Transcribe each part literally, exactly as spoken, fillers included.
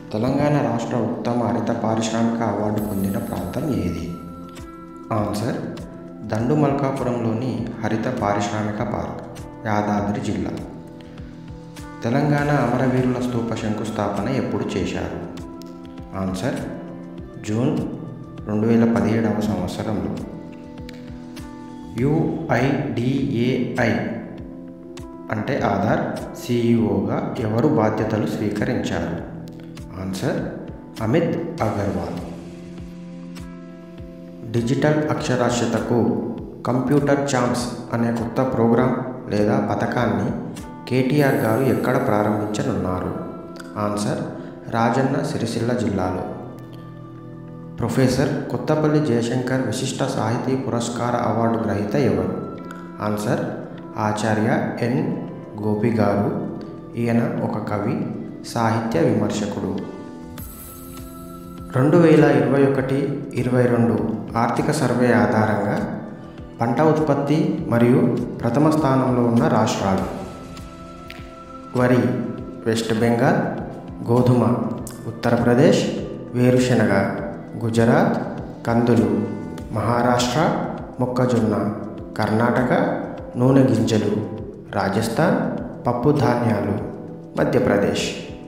తెలంగాణ రాష్ట్ర ఉత్తమ హరిత పారిశ్రామిక అవార్డు పొందిన ప్రాంతం ఏది? ఆన్సర్ దండు మల్కాపురంలోని హరిత పారిశ్రామిక పార్క్, యాదాద్రి జిల్లా. తెలంగాణ అమరవీరుల స్తూప శంకుస్థాపన ఎప్పుడు చేశారు? ఆన్సర్ జూన్ రెండు వేల పదిహేడవ సంవత్సరంలో. యుఐడిఏఐ అంటే ఆధార్ సిఇఓగా ఎవరు బాధ్యతలు స్వీకరించారు? ఆన్సర్ అమిత్ అగర్వాల్. డిజిటల్ అక్షరాస్యతకు కంప్యూటర్ ఛాంప్స్ అనే కొత్త ప్రోగ్రాం లేదా పథకాన్ని కేటీఆర్ గారు ఎక్కడ ప్రారంభించనున్నారు? ఆన్సర్ రాజన్న సిరిసిల్ల జిల్లాలో. ప్రొఫెసర్ కొత్తపల్లి జయశంకర్ విశిష్ట సాహితీ పురస్కార అవార్డు గ్రహీత ఎవరు? ఆన్సర్ ఆచార్య ఎన్ గోపి గారు. ఈయన ఒక కవి, సాహిత్య విమర్శకుడు. రెండు వేల ఇరవై ఒకటి ఇరవై రెండు ఆర్థిక సర్వే ఆధారంగా పంట ఉత్పత్తి మరియు ప్రథమ స్థానంలో ఉన్న రాష్ట్రాలు: వరి వెస్ట్ బెంగాల్, గోధుమ ఉత్తరప్రదేశ్, వేరుశెనగ గుజరాత్, కందులు మహారాష్ట్ర, మొక్కజొన్న కర్ణాటక, నూనె గింజలు రాజస్థాన్, పప్పు ధాన్యాలు మధ్యప్రదేశ్.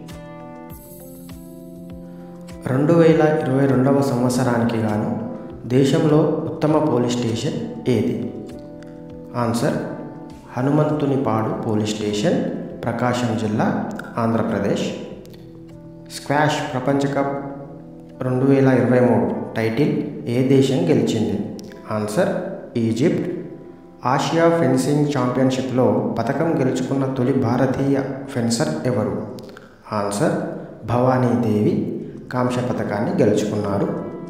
రెండు వేల ఇరవై రెండవ సంవత్సరానికి గాను దేశంలో ఉత్తమ పోలీస్ స్టేషన్ ఏది? Answer Hanumanthunipadu police station, Prakasam జిల్లా, ఆంధ్రప్రదేశ్. స్క్వాష్ ప్రపంచ కప్ రెండు వేల ఇరవై మూడు టైటిల్ ఏ దేశం గెలిచింది? Answer Egypt. ఆసియా ఫెన్సింగ్ ఛాంపియన్షిప్లో పథకం గెలుచుకున్న తొలి భారతీయ ఫెన్సర్ ఎవరు? ఆన్సర్ భవానీదేవి కాంస్య పథకాన్ని గెలుచుకున్నారు.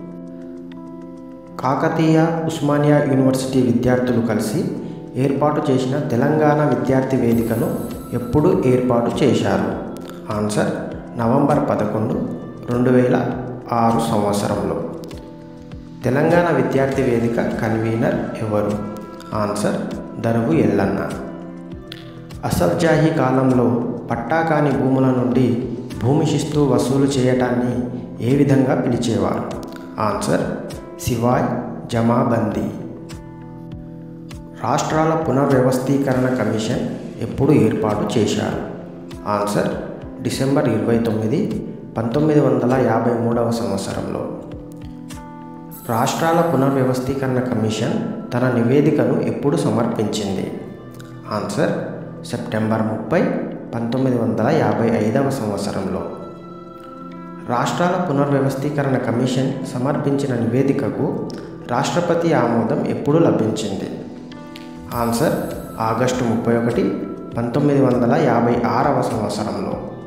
కాకతీయ ఉస్మానియా యూనివర్సిటీ విద్యార్థులు కలిసి ఏర్పాటు చేసిన తెలంగాణ విద్యార్థి వేదికను ఎప్పుడు ఏర్పాటు చేశారు? ఆన్సర్ నవంబర్ పదకొండు రెండు వేల ఆరు సంవత్సరంలో. తెలంగాణ విద్యార్థి వేదిక కన్వీనర్ ఎవరు? ఆన్సర్ దరువు ఎల్లన్న. అసఫ్జాహీ కాలంలో పట్టాకాని భూముల నుండి భూమి శిస్తు వసూలు చేయటాన్ని ఏ విధంగా పిలిచేవారు? ఆన్సర్ సివాయ్ జమాబందీ. రాష్ట్రాల పునర్వ్యవస్థీకరణ కమిషన్ ఎప్పుడు ఏర్పాటు చేశారు? ఆన్సర్ డిసెంబర్ ఇరవై తొమ్మిది పంతొమ్మిది వందల యాభై మూడవ సంవత్సరంలో. రాష్ట్రాల పునర్వ్యవస్థీకరణ కమిషన్ తన నివేదికను ఎప్పుడు సమర్పించింది? ఆన్సర్ సెప్టెంబర్ ముప్పై పంతొమ్మిది వందల యాభై ఐదవ సంవత్సరంలో. రాష్ట్రాల పునర్వ్యవస్థీకరణ కమిషన్ సమర్పించిన నివేదికకు రాష్ట్రపతి ఆమోదం ఎప్పుడు లభించింది? ఆన్సర్ ఆగస్టు ముప్పై ఒకటి పంతొమ్మిది వందల యాభై ఆరవ సంవత్సరంలో.